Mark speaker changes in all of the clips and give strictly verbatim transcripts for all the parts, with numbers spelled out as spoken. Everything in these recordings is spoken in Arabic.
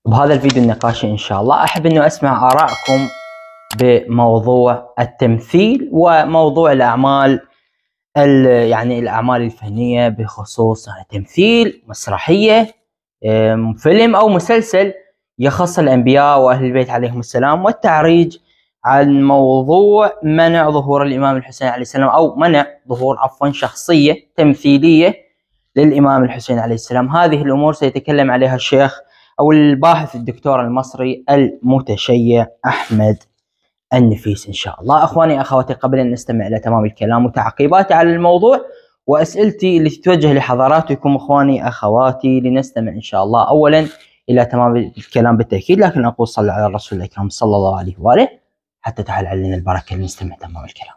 Speaker 1: بهذا الفيديو النقاشي إن شاء الله أحب أنه أسمع آراءكم بموضوع التمثيل وموضوع الأعمال يعني الأعمال الفنية بخصوص تمثيل، مسرحية، فيلم أو مسلسل يخص الأنبياء وأهل البيت عليهم السلام، والتعريج عن موضوع منع ظهور الإمام الحسين عليه السلام أو منع ظهور عفوا شخصية تمثيلية للإمام الحسين عليه السلام. هذه الأمور سيتكلم عليها الشيخ أو الباحث الدكتور المصري المتشيع أحمد النفيس إن شاء الله. أخواني أخواتي، قبل أن نستمع إلى تمام الكلام وتعقيباتي على الموضوع وأسئلتي اللي تتوجه لحضراتكم أخواني أخواتي، لنستمع إن شاء الله أولا إلى تمام الكلام بالتأكيد، لكن أقول صلى على الرسول الأكرم صلى الله عليه وآله حتى تحل علينا البركة لنستمع تمام الكلام.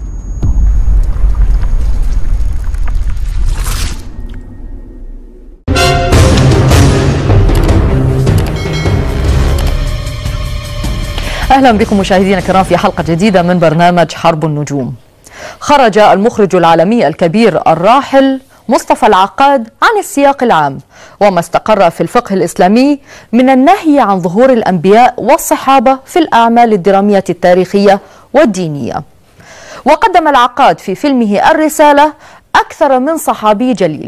Speaker 2: أهلا بكم مشاهدينا الكرام في حلقة جديدة من برنامج حرب النجوم. خرج المخرج العالمي الكبير الراحل مصطفى العقاد عن السياق العام وما استقر في الفقه الإسلامي من النهي عن ظهور الأنبياء والصحابة في الأعمال الدرامية التاريخية والدينية. وقدم العقاد في فيلمه الرسالة أكثر من صحابي جليل.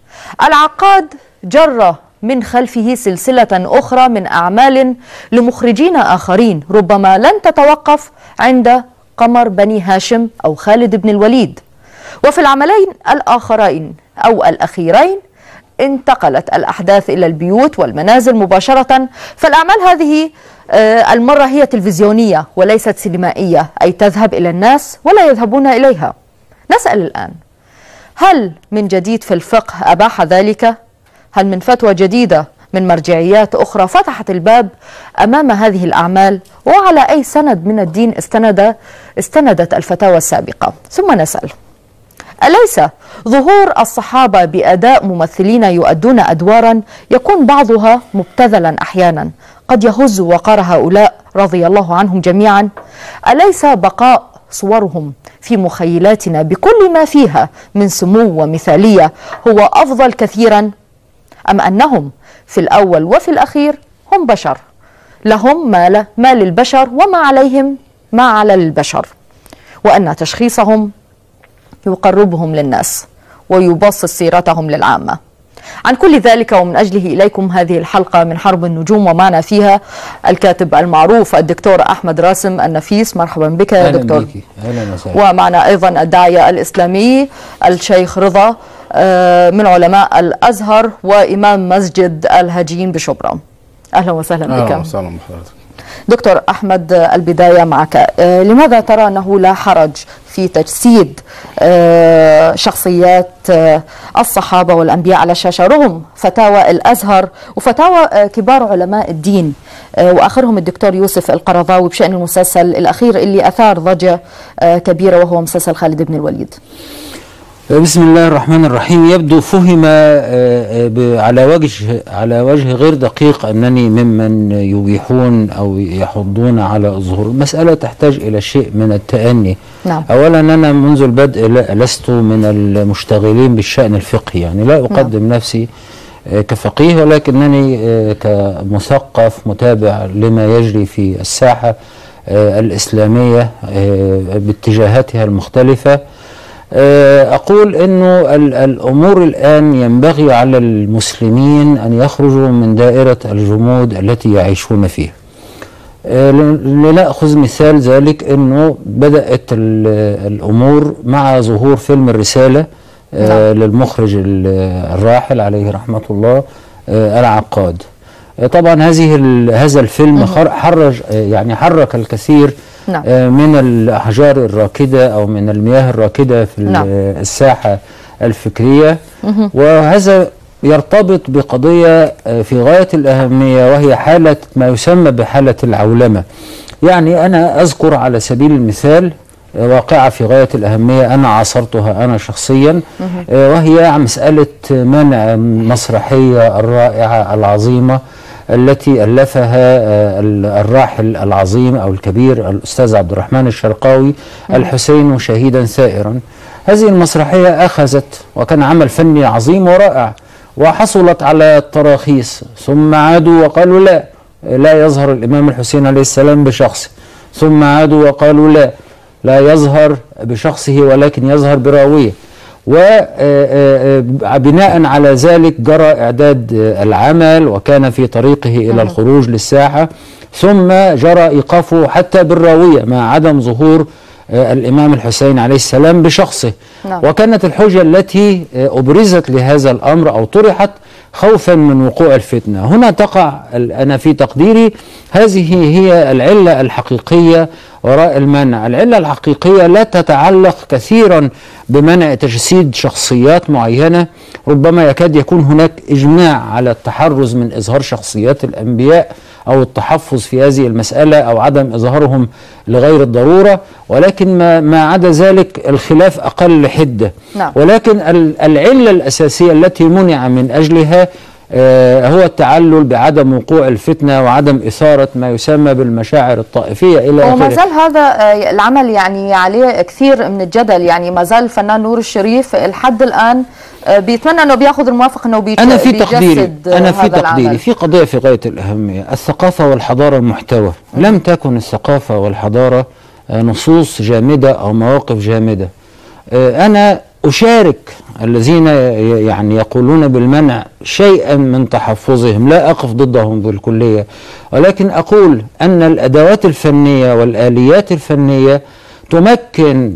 Speaker 2: العقاد جر من خلفه سلسلة أخرى من أعمال لمخرجين آخرين ربما لن تتوقف عند قمر بني هاشم أو خالد بن الوليد. وفي العملين الآخرين أو الأخيرين انتقلت الأحداث إلى البيوت والمنازل مباشرة، فالأعمال هذه المرة هي تلفزيونية وليست سينمائية، أي تذهب إلى الناس ولا يذهبون إليها. نسأل الآن، هل من جديد في الفقه أباح ذلك؟ هل من فتوى جديدة من مرجعيات أخرى فتحت الباب أمام هذه الأعمال؟ وعلى أي سند من الدين استند استندت الفتاوى السابقة؟ ثم نسأل، أليس ظهور الصحابة بأداء ممثلين يؤدون أدوارا يكون بعضها مبتذلا أحيانا قد يهز وقار هؤلاء رضي الله عنهم جميعا؟ أليس بقاء صورهم في مخيلاتنا بكل ما فيها من سمو ومثالية هو أفضل كثيرا، أم أنهم في الأول وفي الأخير هم بشر لهم ما, ما للبشر وما عليهم ما على البشر، وأن تشخيصهم يقربهم للناس ويبسط سيرتهم للعامة؟ عن كل ذلك ومن أجله إليكم هذه الحلقة من حرب النجوم، ومعنا فيها الكاتب المعروف الدكتور أحمد راسم النفيس. مرحبا بك يا دكتور.
Speaker 3: أهلا وسهلا.
Speaker 2: ومعنا أيضا الداعية الإسلامي الشيخ رضا من علماء الأزهر وإمام مسجد الهجين بشبرا. أهلا وسهلا بك.
Speaker 3: أهلا وسهلا بحضرتك.
Speaker 2: دكتور أحمد، البداية معك. لماذا ترى أنه لا حرج في تجسيد شخصيات الصحابة والأنبياء على الشاشة رغم فتاوى الأزهر وفتاوى كبار علماء الدين وآخرهم الدكتور يوسف القرضاوي بشأن المسلسل الأخير اللي أثار ضجة كبيرة وهو مسلسل خالد بن الوليد؟
Speaker 3: بسم الله الرحمن الرحيم. يبدو فهم على وجه على وجه غير دقيق أنني ممن يبيحون أو يحضون على الظهور. المسألة تحتاج إلى شيء من التأني.
Speaker 2: نعم.
Speaker 3: أولا أنا منذ البدء لست من المشتغلين بالشأن الفقهي، يعني لا أقدم نعم. نفسي كفقيه، ولكنني كمثقف متابع لما يجري في الساحة الإسلامية باتجاهاتها المختلفة. أقول أنه الأمور الآن ينبغي على المسلمين أن يخرجوا من دائرة الجمود التي يعيشون فيها. لنأخذ مثال ذلك أنه بدأت الأمور مع ظهور فيلم الرسالة للمخرج الراحل عليه رحمة الله العقاد. طبعا هذه هذا الفيلم حرج يعني حرك الكثير نعم. من الأحجار الراكدة أو من المياه الراكدة في نعم. الساحة الفكرية، وهذا يرتبط بقضية في غاية الأهمية وهي حالة ما يسمى بحالة العولمة. يعني أنا أذكر على سبيل المثال واقعة في غاية الأهمية أنا عاصرتها أنا شخصيا، وهي مسألة منع المسرحية الرائعة العظيمة التي ألفها الراحل العظيم أو الكبير الأستاذ عبد الرحمن الشرقاوي، الحسين شهيدا ثائرا. هذه المسرحية أخذت وكان عمل فني عظيم ورائع، وحصلت على التراخيص، ثم عادوا وقالوا لا لا يظهر الإمام الحسين عليه السلام بشخصه، ثم عادوا وقالوا لا لا يظهر بشخصه ولكن يظهر براويه. وبناء على ذلك جرى إعداد العمل وكان في طريقه إلى الخروج للساحة، ثم جرى إيقافه حتى بالراوية مع عدم ظهور الإمام الحسين عليه السلام بشخصه. نعم. وكانت الحجة التي أبرزت لهذا الأمر أو طرحت خوفا من وقوع الفتنة. هنا تقع أنا في تقديري هذه هي العلة الحقيقية وراء المنع. العلة الحقيقية لا تتعلق كثيرا بمنع تجسيد شخصيات معينة، ربما يكاد يكون هناك إجماع على التحرز من إظهار شخصيات الأنبياء أو التحفظ في هذه المسألة أو عدم إظهارهم لغير الضرورة، ولكن ما, ما عدا ذلك الخلاف أقل حدة. نعم. ولكن العلة الأساسية التي منع من أجلها آه هو التعلل بعدم وقوع الفتنة وعدم إثارة ما يسمى بالمشاعر الطائفية إلى آخره.
Speaker 2: وما زال هذا آه العمل يعني عليه كثير من الجدل، يعني ما زال الفنان نور الشريف لحد الآن آه بيتمنى أنه بياخذ الموافقة أنه بيجسد
Speaker 3: أنا في تقديري أنا في
Speaker 2: هذا
Speaker 3: تقديري
Speaker 2: العمل.
Speaker 3: في قضية في غاية الأهمية، الثقافة والحضارة محتوى. لم تكن الثقافة والحضارة آه نصوص جامدة أو مواقف جامدة. آه أنا أشارك الذين يعني يقولون بالمنع شيئا من تحفظهم، لا أقف ضدهم بالكلية، ولكن أقول أن الأدوات الفنية والآليات الفنية تمكن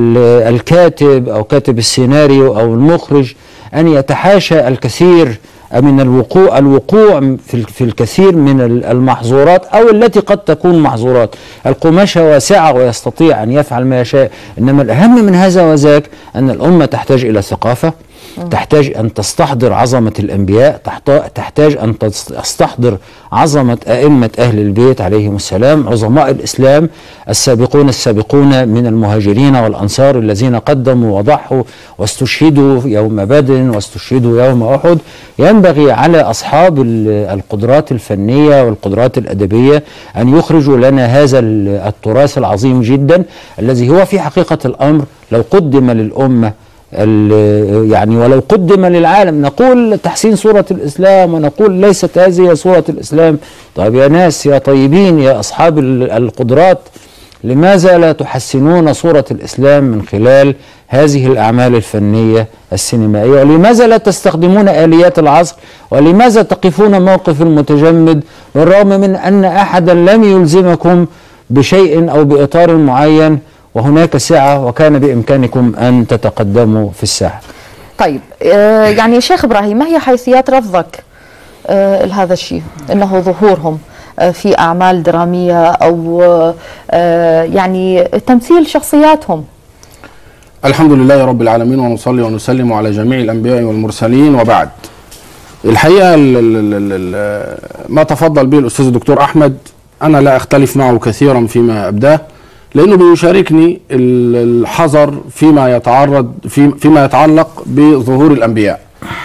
Speaker 3: الكاتب أو كاتب السيناريو أو المخرج أن يتحاشى الكثير من الوقوع الوقوع في الكثير من المحظورات أو التي قد تكون محظورات. القماشة واسعة ويستطيع أن يفعل ما يشاء، إنما الأهم من هذا وذاك أن الأمة تحتاج إلى ثقافة، تحتاج أن تستحضر عظمة الأنبياء، تحتاج أن تستحضر عظمة أئمة أهل البيت عليهم السلام، عظماء الإسلام السابقون السابقون من المهاجرين والأنصار الذين قدموا وضحوا واستشهدوا يوم بدر واستشهدوا يوم أحد. ينبغي على أصحاب القدرات الفنية والقدرات الأدبية أن يخرجوا لنا هذا التراث العظيم جدا الذي هو في حقيقة الأمر لو قدم للأمة يعني ولو قدم للعالم. نقول تحسين صورة الإسلام ونقول ليست هذه صورة الإسلام. طيب يا ناس يا طيبين يا أصحاب القدرات، لماذا لا تحسنون صورة الإسلام من خلال هذه الأعمال الفنية السينمائية؟ ولماذا لا تستخدمون آليات العصر؟ ولماذا تقفون موقف المتجمد بالرغم من أن أحدا لم يلزمكم بشيء أو بإطار معين وهناك سعة وكان بإمكانكم أن تتقدموا في الساحة؟
Speaker 2: طيب آه يعني شيخ إبراهيم، ما هي حيثيات رفضك آه لهذا الشيء، أنه ظهورهم آه في أعمال درامية أو آه يعني تمثيل شخصياتهم؟
Speaker 4: الحمد لله رب العالمين، ونصلي ونسلم على جميع الأنبياء والمرسلين، وبعد. الحقيقة ال ال ال ما تفضل به الأستاذ الدكتور أحمد أنا لا أختلف معه كثيرا فيما أبداه، لأنه بيشاركني الحذر فيما يتعرض في فيما يتعلق بظهور الأنبياء.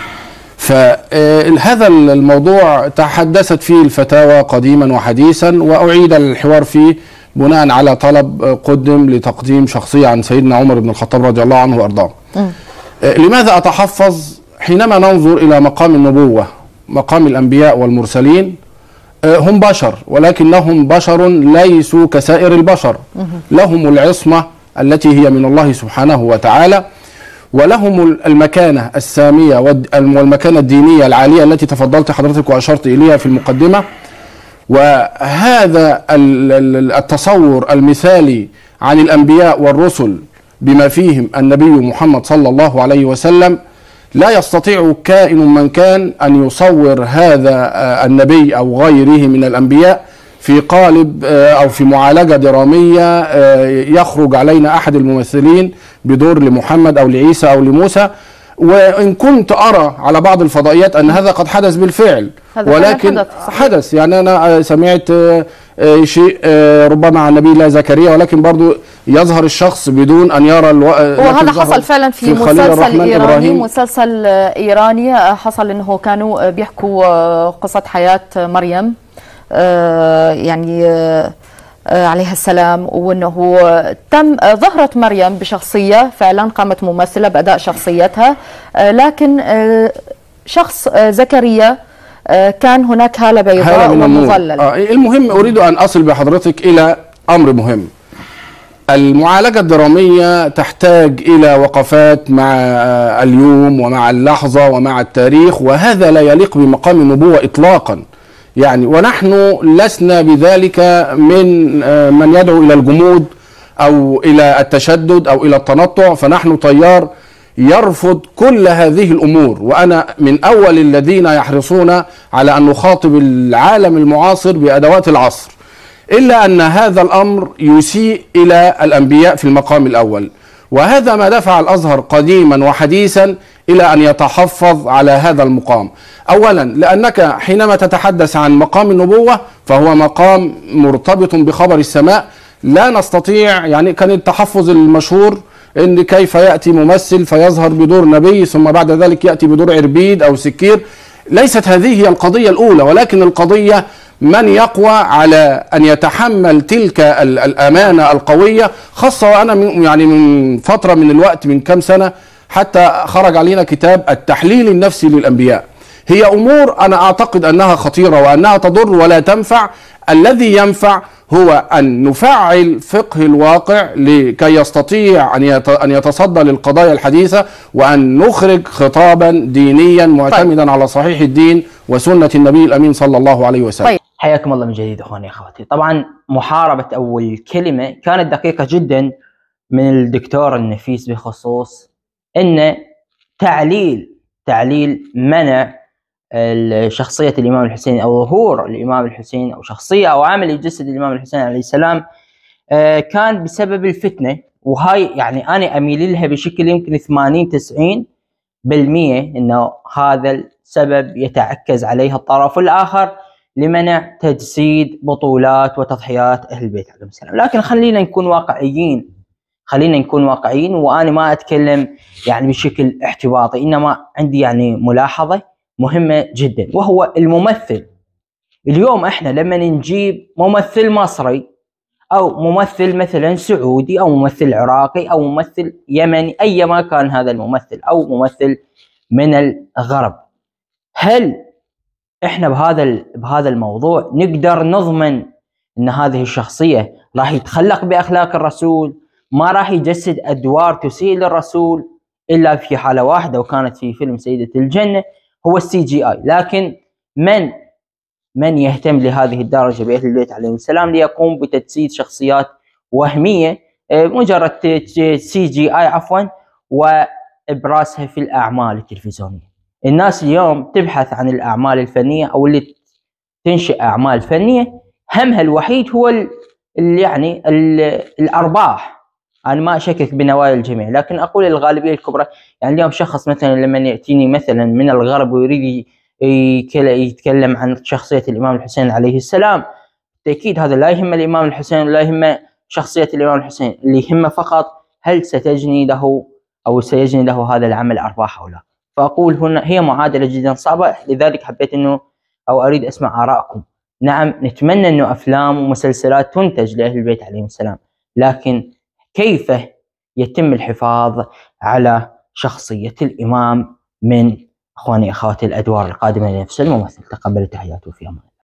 Speaker 4: فهذا الموضوع تحدثت فيه الفتاوى قديما وحديثا، وأعيد الحوار فيه بناء على طلب قدم لتقديم شخصية عن سيدنا عمر بن الخطاب رضي الله عنه وأرضاه. لماذا أتحفظ حينما ننظر إلى مقام النبوة؟ مقام الأنبياء والمرسلين هم بشر، ولكنهم بشر ليسوا كسائر البشر، لهم العصمة التي هي من الله سبحانه وتعالى، ولهم المكانة السامية والمكانة الدينية العالية التي تفضلت حضرتك وأشرت إليها في المقدمة. وهذا التصور المثالي عن الأنبياء والرسل بما فيهم النبي محمد صلى الله عليه وسلم لا يستطيع كائن من كان أن يصور هذا النبي أو غيره من الأنبياء في قالب أو في معالجة درامية يخرج علينا أحد الممثلين بدور لمحمد أو لعيسى أو لموسى. وإن كنت أرى على بعض الفضائيات أن هذا قد حدث بالفعل، ولكن حدث يعني أنا سمعت شيء ربما عن نبي الله زكريا، ولكن برضو يظهر الشخص بدون أن يرى الو...
Speaker 2: وهذا حصل فعلا في, في مسلسل إيراني مسلسل إيراني حصل أنه كانوا بيحكوا قصة حياة مريم يعني عليها السلام، وأنه تم ظهرت مريم بشخصية فعلا قامت ممثلة بأداء شخصيتها، لكن شخص زكريا كان هناك هالة بيضاء ومظلل.
Speaker 4: آه المهم أريد أن أصل بحضرتك إلى أمر مهم. المعالجة الدرامية تحتاج إلى وقفات مع اليوم ومع اللحظة ومع التاريخ، وهذا لا يليق بمقام النبوة إطلاقا يعني. ونحن لسنا بذلك من من يدعو إلى الجمود أو إلى التشدد أو إلى التنطع، فنحن تيار يرفض كل هذه الأمور، وأنا من أول الذين يحرصون على أن نخاطب العالم المعاصر بأدوات العصر، إلا أن هذا الأمر يسيء إلى الأنبياء في المقام الأول، وهذا ما دفع الأزهر قديما وحديثا إلى أن يتحفظ على هذا المقام. أولا لأنك حينما تتحدث عن مقام النبوة فهو مقام مرتبط بخبر السماء، لا نستطيع يعني. كان التحفظ المشهور ان كيف يأتي ممثل فيظهر بدور نبي ثم بعد ذلك يأتي بدور عربيد او سكير. ليست هذه هي القضية الاولى، ولكن القضية من يقوى على ان يتحمل تلك الامانة القوية، خاصة وانا من يعني من فترة من الوقت من كم سنة حتى خرج علينا كتاب التحليل النفسي للانبياء. هي امور انا اعتقد انها خطيرة وانها تضر ولا تنفع. الذي ينفع هو أن نفعل فقه الواقع لكي يستطيع أن يتصدى للقضايا الحديثة، وأن نخرج خطابا دينيا معتمدا طيب. على صحيح الدين وسنة النبي الأمين صلى الله عليه وسلم. طيب.
Speaker 1: حياكم الله من جديد أخواني أخواتي. طبعا محاربة أو الكلمة كانت دقيقة جدا من الدكتور النفيس بخصوص أن تعليل تعليل منع شخصية الإمام الحسين أو ظهور الإمام الحسين أو شخصية أو عامل يجسد الإمام الحسين عليه السلام كان بسبب الفتنة. وهاي يعني أنا أميل لها بشكل يمكن ثمانين تسعين بالمئة إنه هذا السبب يتعكز عليه الطرف الآخر لمنع تجسيد بطولات وتضحيات أهل البيت عليهم السلام. لكن خلينا نكون واقعيين خلينا نكون واقعيين وأنا ما أتكلم يعني بشكل احتباطي، إنما عندي يعني ملاحظة مهمة جدا، وهو الممثل. اليوم احنا لما نجيب ممثل مصري او ممثل مثلا سعودي او ممثل عراقي او ممثل يمني اي ما كان هذا الممثل او ممثل من الغرب، هل احنا بهذا بهذا الموضوع نقدر نضمن ان هذه الشخصية راح يتخلق باخلاق الرسول، ما راح يجسد ادوار تسيء للرسول الا في حالة واحدة وكانت في فيلم سيدة الجنة هو السي جي اي. لكن من من يهتم لهذه الدرجة بأهل البيت عليهم السلام ليقوم بتجسيد شخصيات وهمية مجرد سي جي اي عفوا وابراسها في الاعمال التلفزيونية. الناس اليوم تبحث عن الاعمال الفنية او اللي تنشئ اعمال فنية همها الوحيد هو ال يعني ال الارباح. أنا ما أشكك بنوايا الجميع، لكن أقول الغالبية الكبرى. يعني اليوم شخص مثلا لما يأتيني مثلا من الغرب ويريد يتكلم عن شخصية الإمام الحسين عليه السلام، بالتأكيد هذا لا يهم الإمام الحسين ولا يهم شخصية الإمام الحسين، اللي يهمه فقط هل ستجني له أو سيجني له هذا العمل أرباح أو لا. فأقول هنا هي معادلة جدا صعبة، لذلك حبيت أنه أو أريد أسمع آرائكم. نعم نتمنى أنه أفلام ومسلسلات تنتج لأهل البيت عليهم السلام، لكن كيف يتم الحفاظ على شخصية الإمام من أخواني أخواتي الأدوار القادمة لنفس الممثل؟ تقبل تحياته في أمان.